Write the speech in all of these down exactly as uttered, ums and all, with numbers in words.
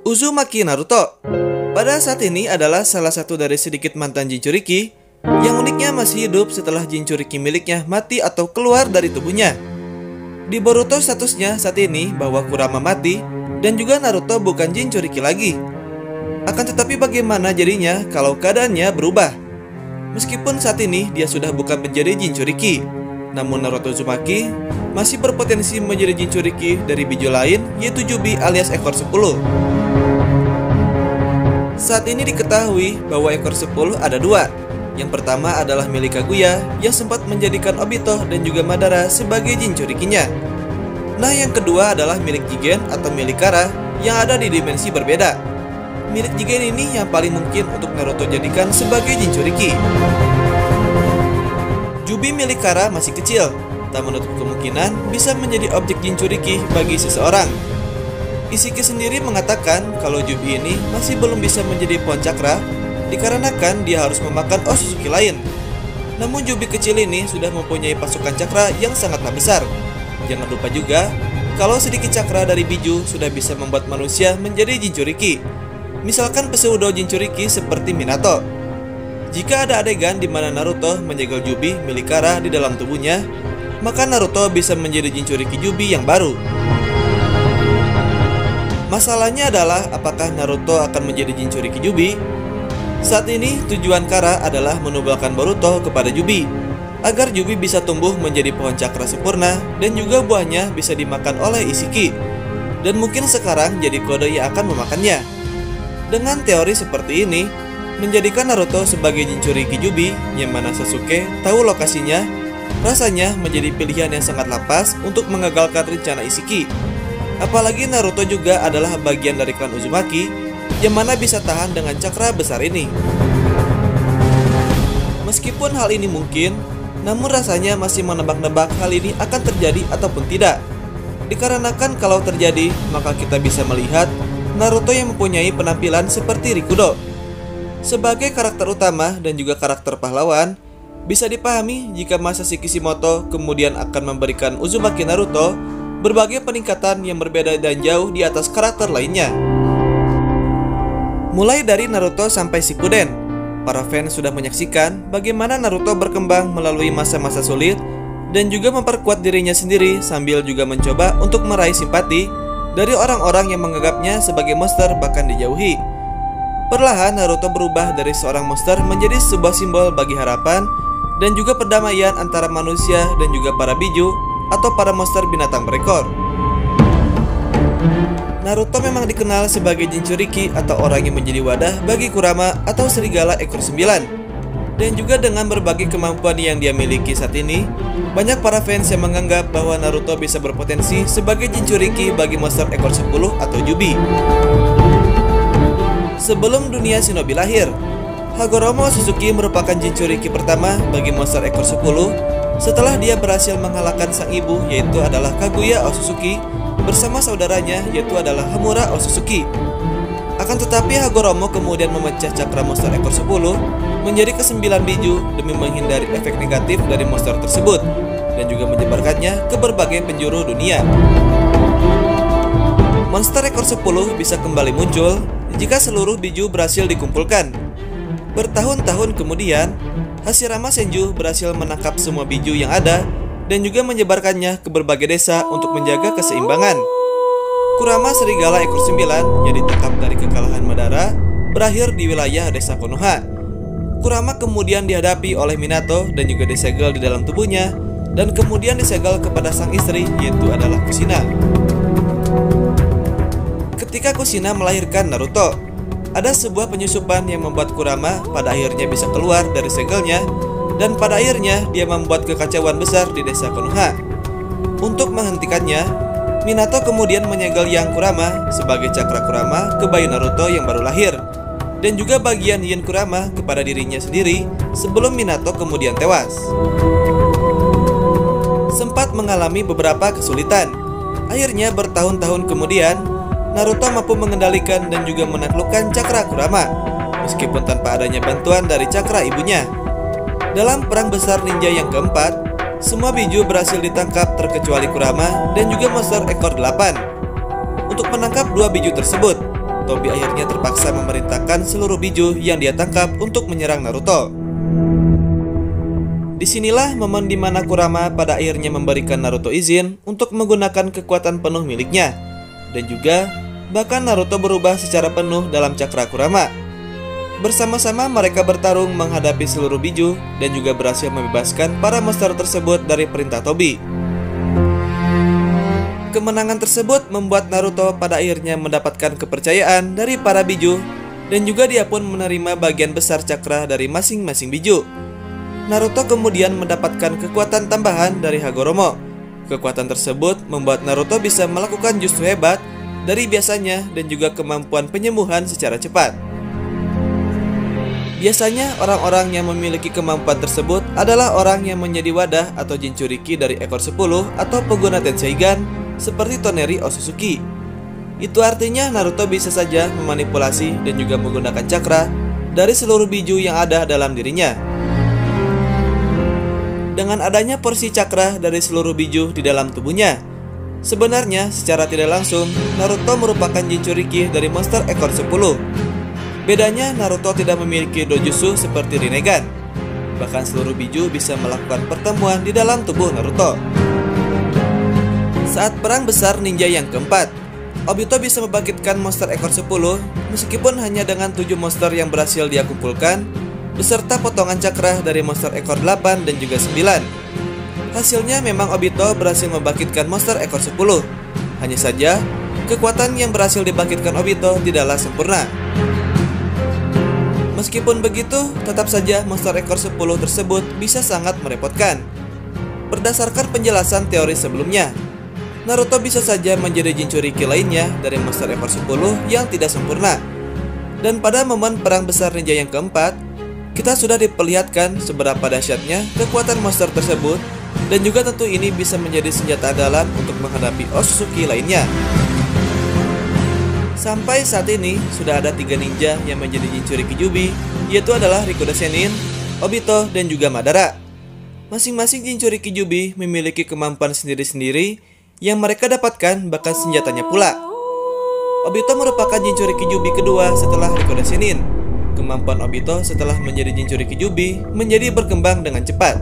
Uzumaki Naruto pada saat ini adalah salah satu dari sedikit mantan Jinchuriki yang uniknya masih hidup setelah Jinchuriki miliknya mati atau keluar dari tubuhnya. Di Boruto statusnya saat ini bahwa Kurama mati dan juga Naruto bukan Jinchuriki lagi. Akan tetapi bagaimana jadinya kalau keadaannya berubah? Meskipun saat ini dia sudah bukan menjadi Jinchuriki, namun Naruto Uzumaki masih berpotensi menjadi Jinchuriki dari biju lain, yaitu Jubi alias ekor sepuluh. Saat ini diketahui bahwa ekor sepuluh ada dua. Yang pertama adalah milik Kaguya yang sempat menjadikan Obito dan juga Madara sebagai Jinchurikinya. Nah, yang kedua adalah milik Jigen atau milik Kara yang ada di dimensi berbeda. Milik Jigen ini yang paling mungkin untuk Naruto jadikan sebagai Jinchuriki. Jubi milik Kara masih kecil, tak menutup kemungkinan bisa menjadi objek Jinchuriki bagi seseorang. Isiki sendiri mengatakan kalau Jubi ini masih belum bisa menjadi pohon cakra dikarenakan dia harus memakan Otsutsuki lain. Namun Jubi kecil ini sudah mempunyai pasukan cakra yang sangatlah besar. Jangan lupa juga kalau sedikit cakra dari biju sudah bisa membuat manusia menjadi Jinchuriki. Misalkan pseudo Jinchuriki seperti Minato. Jika ada adegan di mana Naruto menyegel Jubi milik Kara di dalam tubuhnya, maka Naruto bisa menjadi Jinchuriki Jubi yang baru. Masalahnya adalah apakah Naruto akan menjadi Jinchuriki Jubi? Saat ini tujuan Kara adalah menubalkan Boruto kepada Jubi agar Jubi bisa tumbuh menjadi pohon cakra sempurna dan juga buahnya bisa dimakan oleh Isiki. Dan mungkin sekarang jadi kode yang akan memakannya. Dengan teori seperti ini, menjadikan Naruto sebagai Jinchuriki Jubi yang mana Sasuke tahu lokasinya, rasanya menjadi pilihan yang sangat lapas untuk mengagalkan rencana Isiki. Apalagi Naruto juga adalah bagian dari klan Uzumaki yang mana bisa tahan dengan cakra besar ini. Meskipun hal ini mungkin, namun rasanya masih menebak-nebak hal ini akan terjadi ataupun tidak. Dikarenakan kalau terjadi, maka kita bisa melihat Naruto yang mempunyai penampilan seperti Rikudo. Sebagai karakter utama dan juga karakter pahlawan, bisa dipahami jika Masashi Kishimoto kemudian akan memberikan Uzumaki Naruto berbagai peningkatan yang berbeda dan jauh di atas karakter lainnya. Mulai dari Naruto sampai Shippuden, para fans sudah menyaksikan bagaimana Naruto berkembang melalui masa-masa sulit dan juga memperkuat dirinya sendiri sambil juga mencoba untuk meraih simpati dari orang-orang yang menganggapnya sebagai monster bahkan dijauhi. Perlahan Naruto berubah dari seorang monster menjadi sebuah simbol bagi harapan dan juga perdamaian antara manusia dan juga para biju atau para monster binatang berekor. Naruto memang dikenal sebagai Jinchuriki atau orang yang menjadi wadah bagi Kurama atau serigala ekor sembilan. Dan juga dengan berbagai kemampuan yang dia miliki saat ini, banyak para fans yang menganggap bahwa Naruto bisa berpotensi sebagai Jinchuriki bagi monster ekor sepuluh atau Jubi. Sebelum dunia shinobi lahir, Hagoromo Otsutsuki merupakan Jinchuriki pertama bagi monster ekor sepuluh setelah dia berhasil mengalahkan sang ibu yaitu adalah Kaguya Otsutsuki bersama saudaranya yaitu adalah Hamura Otsutsuki. Akan tetapi Hagoromo kemudian memecah cakra monster ekor sepuluh menjadi kesembilan biju demi menghindari efek negatif dari monster tersebut dan juga menyebarkannya ke berbagai penjuru dunia. Monster ekor sepuluh bisa kembali muncul jika seluruh biju berhasil dikumpulkan. Bertahun-tahun kemudian, Hashirama Senju berhasil menangkap semua biju yang ada dan juga menyebarkannya ke berbagai desa untuk menjaga keseimbangan. Kurama serigala ekor sembilan yang ditangkap dari kekalahan Madara berakhir di wilayah desa Konoha. Kurama kemudian dihadapi oleh Minato dan juga disegel di dalam tubuhnya dan kemudian disegel kepada sang istri yaitu adalah Kushina. Ketika Kushina melahirkan Naruto, ada sebuah penyusupan yang membuat Kurama pada akhirnya bisa keluar dari segelnya dan pada akhirnya dia membuat kekacauan besar di desa Konoha. Untuk menghentikannya, Minato kemudian menyegel Yang Kurama sebagai cakra Kurama ke bayi Naruto yang baru lahir dan juga bagian Yin Kurama kepada dirinya sendiri sebelum Minato kemudian tewas. Sempat mengalami beberapa kesulitan. Akhirnya bertahun-tahun kemudian Naruto mampu mengendalikan dan juga menaklukkan cakra Kurama meskipun tanpa adanya bantuan dari cakra ibunya. Dalam perang besar ninja yang keempat, semua biju berhasil ditangkap terkecuali Kurama dan juga monster ekor delapan. Untuk menangkap dua biju tersebut, Tobi akhirnya terpaksa memerintahkan seluruh biju yang dia tangkap untuk menyerang Naruto. Disinilah momen dimana Kurama pada akhirnya memberikan Naruto izin untuk menggunakan kekuatan penuh miliknya. Dan juga, bahkan Naruto berubah secara penuh dalam cakra Kurama. Bersama-sama mereka bertarung menghadapi seluruh biju dan juga berhasil membebaskan para monster tersebut dari perintah Tobi. Kemenangan tersebut membuat Naruto pada akhirnya mendapatkan kepercayaan dari para biju dan juga dia pun menerima bagian besar cakra dari masing-masing biju. Naruto kemudian mendapatkan kekuatan tambahan dari Hagoromo. Kekuatan tersebut membuat Naruto bisa melakukan jutsu hebat dari biasanya dan juga kemampuan penyembuhan secara cepat. Biasanya orang-orang yang memiliki kemampuan tersebut adalah orang yang menjadi wadah atau Jinchuriki dari ekor sepuluh atau pengguna Tenseigan seperti Toneri Otsutsuki. Itu artinya Naruto bisa saja memanipulasi dan juga menggunakan cakra dari seluruh biju yang ada dalam dirinya. Dengan adanya porsi cakra dari seluruh biju di dalam tubuhnya, sebenarnya secara tidak langsung Naruto merupakan Jinchuriki dari monster ekor sepuluh. Bedanya Naruto tidak memiliki dojutsu seperti Rinnegan. Bahkan seluruh biju bisa melakukan pertemuan di dalam tubuh Naruto. Saat perang besar ninja yang keempat, Obito bisa membangkitkan monster ekor sepuluh meskipun hanya dengan tujuh monster yang berhasil dia kumpulkan beserta potongan cakra dari monster ekor delapan dan juga sembilan. Hasilnya memang Obito berhasil membangkitkan monster ekor sepuluh. Hanya saja, kekuatan yang berhasil dibangkitkan Obito tidaklah sempurna. Meskipun begitu, tetap saja monster ekor sepuluh tersebut bisa sangat merepotkan. Berdasarkan penjelasan teori sebelumnya, Naruto bisa saja menjadi Jinchuriki lainnya dari monster ekor sepuluh yang tidak sempurna. Dan pada momen perang besar ninja yang keempat, kita sudah diperlihatkan seberapa dahsyatnya kekuatan monster tersebut. Dan juga tentu ini bisa menjadi senjata andalan untuk menghadapi Otsutsuki lainnya. Sampai saat ini sudah ada tiga ninja yang menjadi Jinchuriki Kyuubi, yaitu adalah Rikudo Sennin, Obito, dan juga Madara. Masing-masing Jinchuriki Kyuubi memiliki kemampuan sendiri-sendiri yang mereka dapatkan bahkan senjatanya pula. Obito merupakan Jinchuriki Kyuubi kedua setelah Rikudo Sennin. Kemampuan Obito setelah menjadi Jinchuriki Kyuubi menjadi berkembang dengan cepat.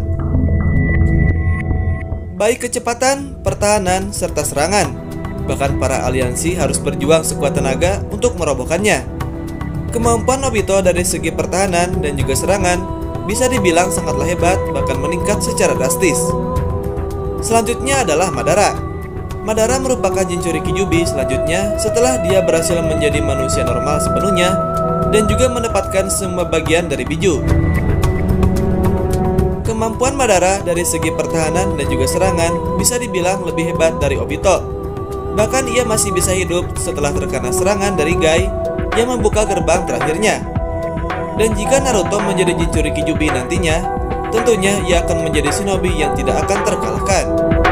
Baik kecepatan, pertahanan, serta serangan. Bahkan para aliansi harus berjuang sekuat tenaga untuk merobohkannya. Kemampuan Obito dari segi pertahanan dan juga serangan bisa dibilang sangatlah hebat, bahkan meningkat secara drastis. Selanjutnya adalah Madara. Madara merupakan Jinchuriki Kyuubi selanjutnya setelah dia berhasil menjadi manusia normal sepenuhnya dan juga mendapatkan semua bagian dari biju. Kemampuan Madara dari segi pertahanan dan juga serangan bisa dibilang lebih hebat dari Obito. Bahkan ia masih bisa hidup setelah terkena serangan dari Guy yang membuka gerbang terakhirnya. Dan jika Naruto menjadi Jinchuriki Kyuubi nantinya, tentunya ia akan menjadi shinobi yang tidak akan terkalahkan.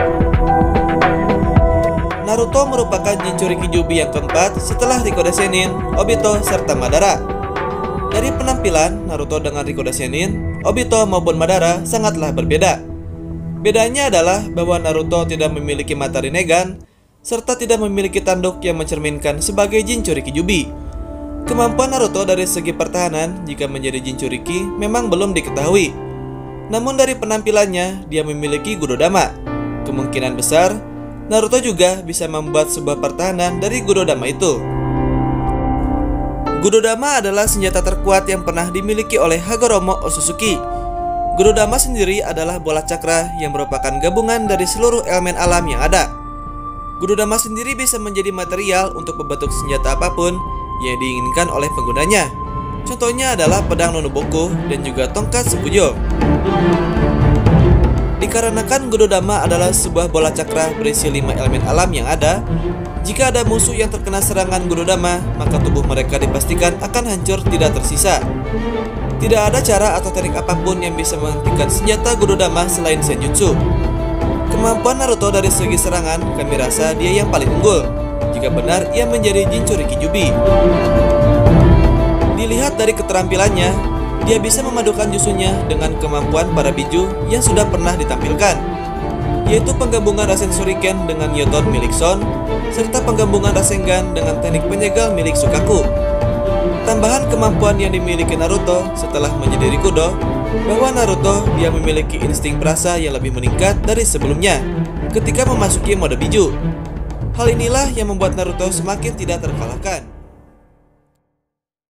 Naruto merupakan Jinchuriki Kyuubi yang keempat setelah Rikudo Sennin, Obito, serta Madara. Dari penampilan, Naruto dengan Rikudo Sennin, Obito maupun Madara sangatlah berbeda. Bedanya adalah bahwa Naruto tidak memiliki mata Rinnegan, serta tidak memiliki tanduk yang mencerminkan sebagai Jinchuriki Kyuubi. Kemampuan Naruto dari segi pertahanan jika menjadi Jinchuriki memang belum diketahui. Namun dari penampilannya, dia memiliki Gudodama. Kemungkinan besar, Naruto juga bisa membuat sebuah pertahanan dari Gudodama itu. Gudodama adalah senjata terkuat yang pernah dimiliki oleh Hagoromo Otsutsuki. Gudodama sendiri adalah bola cakra yang merupakan gabungan dari seluruh elemen alam yang ada. Gudodama sendiri bisa menjadi material untuk membentuk senjata apapun yang diinginkan oleh penggunanya. Contohnya adalah pedang Nonoboku dan juga tongkat Sukujo. Dikarenakan Gudodama adalah sebuah bola cakra berisi lima elemen alam yang ada, jika ada musuh yang terkena serangan Gudodama, maka tubuh mereka dipastikan akan hancur tidak tersisa. Tidak ada cara atau teknik apapun yang bisa menghentikan senjata Gudodama selain Senjutsu. Kemampuan Naruto dari segi serangan, kami rasa dia yang paling unggul, jika benar ia menjadi Jinchuriki Kyuubi. Dilihat dari keterampilannya, dia bisa memadukan jutsunya dengan kemampuan para biju yang sudah pernah ditampilkan, yaitu penggabungan Rasen Shuriken dengan Yoton milik Son, serta penggabungan Rasengan dengan teknik penyegal milik Sukaku. Tambahan kemampuan yang dimiliki Naruto setelah menjadi Rikudo, bahwa Naruto dia memiliki insting perasa yang lebih meningkat dari sebelumnya ketika memasuki mode Biju. Hal inilah yang membuat Naruto semakin tidak terkalahkan.